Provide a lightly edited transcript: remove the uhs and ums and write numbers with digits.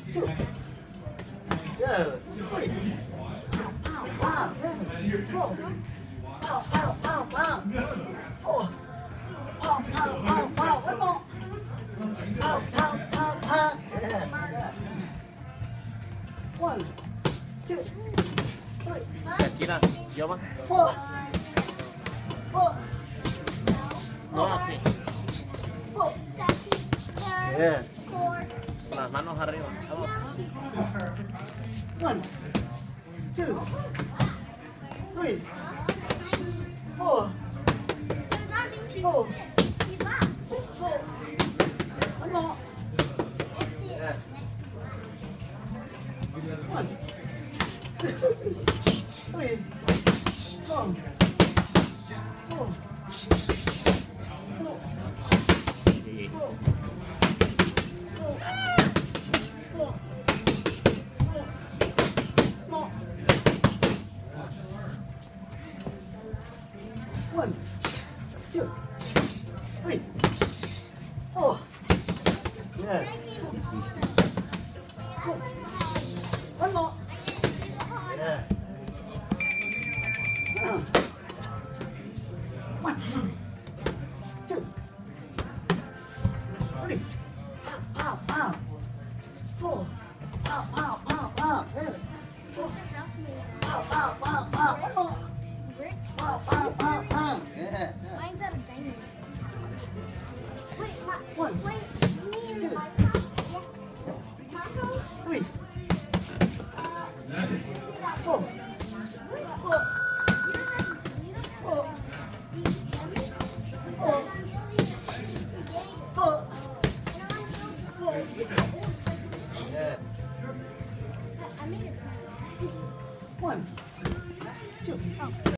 two. Yeah. Three. Ow, ow, yeah. Four. Ow, ow, ow, ow. Four. Ow, ow, ow, ow. One more. Ow, ow, ow, ow. Yeah. One, two, three. กินอ่ะเยอะมั้ง Four. Four. น้องสิ Four. Yeah. Nah, mano arriba. Vamos. 1, 2, 3, 4, 4, 4. One more. Yeah. 1, 2, 3, 4, 4, 1, 2, 3, 4. Yeah. 4. One more. Yeah. 1, 2, 3. Ow, ow. 4. Ow, ow, ow, ow. Yeah. 4. Ow, ow, ow, ow. One more. Ow, ow, ow, ow. Yeah. Mine's out of diamond. Wait, One, wait, me and two, my tacos? 3, 4, 4, 4, 4. Yeah. I made it. 1, 2.